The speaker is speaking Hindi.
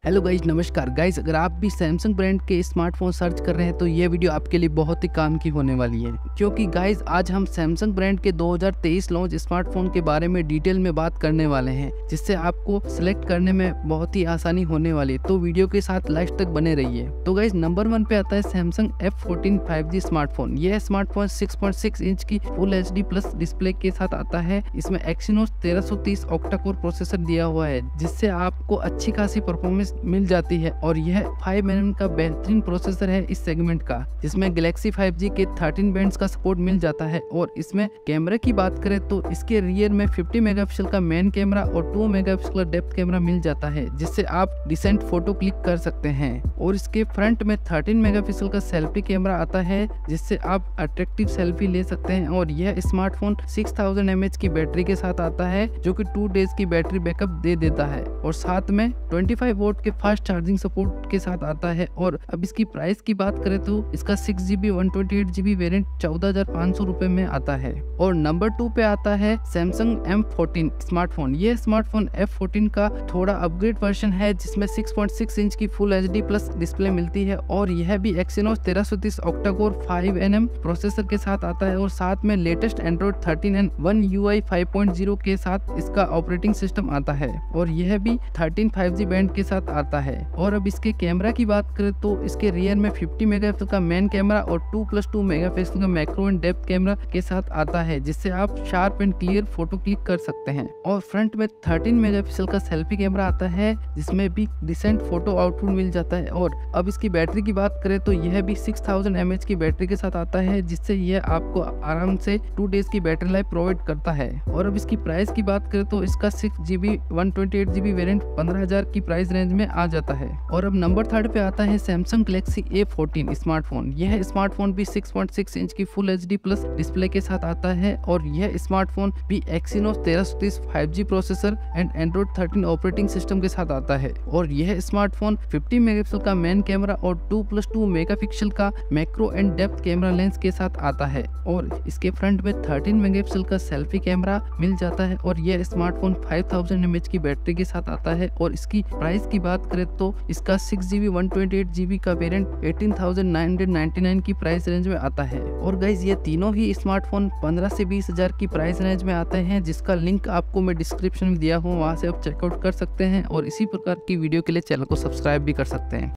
हेलो गाइज, नमस्कार गाइज। अगर आप भी सैमसंग ब्रांड के स्मार्टफोन सर्च कर रहे हैं तो ये वीडियो आपके लिए बहुत ही काम की होने वाली है, क्योंकि गाइज आज हम सैमसंग ब्रांड के 2023 लॉन्च स्मार्टफोन के बारे में डिटेल में बात करने वाले हैं, जिससे आपको सिलेक्ट करने में बहुत ही आसानी होने वाली है। तो वीडियो के साथ लास्ट तक बने रहिए। तो गाइज नंबर 1 पे आता है सैमसंग F14 5G स्मार्टफोन। यह स्मार्टफोन 6.6 इंच की फुल HD प्लस डिस्प्ले के साथ आता है। इसमें Exynos 1330 ऑक्टा कोर प्रोसेसर दिया हुआ है, जिससे आपको अच्छी खासी परफॉर्मेंस मिल जाती है। और यह 5nm का बेहतरीन प्रोसेसर है इस सेगमेंट का, जिसमें Galaxy 5G के 13 बैंड्स का सपोर्ट मिल जाता है। और इसमें कैमरे की बात करें तो इसके रियर में 50 मेगापिक्सल का मेन कैमरा और 2 मेगापिक्सल का डेप्थ कैमरा मिल जाता है, जिससे आप डिसेंट फोटो क्लिक कर सकते हैं। और इसके फ्रंट में 13 मेगापिक्सल का सेल्फी कैमरा आता है, जिससे आप अट्रैक्टिव सेल्फी ले सकते हैं। और यह स्मार्टफोन 6000 mAh की बैटरी के साथ आता है, जो कि 2 डेज की बैटरी बैकअप दे देता है। और साथ में 25 वोल्ट के फास्ट चार्जिंग सपोर्ट के साथ आता है। और अब इसकी प्राइस की बात करें तो इसका 6GB 128GB वेरिएंट 14,500 रुपए में आता है। और नंबर 2 पे आता है सैमसंग M14 स्मार्टफोन। ये स्मार्टफोन F14 का थोड़ा अपग्रेड वर्जन है, जिसमें 6.6 इंच की फुल HD प्लस डिस्प्ले मिलती है। और यह भी Exynos 1330 octa core 5nm processor के साथ आता है। और साथ में latest Android 13 and One UI 5.0 के साथ इसका ऑपरेटिंग सिस्टम आता है। और यह भी 13 5G बैंड के साथ आता है। और अब इसके कैमरा की बात करें तो इसके रियर में 50 मेगापिक्सल का मेन कैमरा और 2+2 मेगापिक्सल का मैक्रो एंड डेप्थ कैमरा के साथ आता है, जिससे आप sharp and clear photo click कर सकते हैं। और फ्रंट में 13 मेगापिक्सल का सेल्फी कैमरा आता है, जिसमें भी डिसेंट फोटो आउटपुट मिल जाता है। और अब इसकी बैटरी की बात करें तो यह भी 6000 mAh की बैटरी के साथ आता है, जिससे यह आपको आराम से 2 डेज की बैटरी लाइफ प्रोवाइड करता है। और अब इसकी प्राइस की बात करें तो इसका 6GB 128GB वेरिएंट 15,000 की प्राइस रेंज में आ जाता है। और अब नंबर 3 पे आता है सैमसंग Galaxy A14 स्मार्टफोन। यह स्मार्टफोन भी 6.6 इंच की फुल HD प्लस डिस्प्ले के साथ आता है। और यह स्मार्टफोन भी Exynos 1330 5G processor and Android 13 operating system के साथ आता है। और यह स्मार्टफोन 50 मेगापिक्सल का मेन कैमरा और 2+2 मेगापिक्सल का macro and depth camera lens के साथ आता है। और इसके फ्रंट में 13 मेगापिक्सल का सेल्फी कैमरा मिल जाता है। और यह स्मार्टफोन 5000 mAh की बैटरी के साथ आता है। और इसकी प्राइस की बात करें तो इसका 6GB 128GB का वेरिएंट 18,999 की प्राइस रेंज में आता है। और गाइज ये तीनों ही स्मार्टफोन 15 से 20 हजार की प्राइस रेंज में आते हैं, जिसका लिंक आपको मैं डिस्क्रिप्शन में दिया हूँ, वहां से आप चेकआउट कर सकते हैं। और इसी प्रकार की वीडियो के लिए चैनल को सब्सक्राइब भी कर सकते हैं।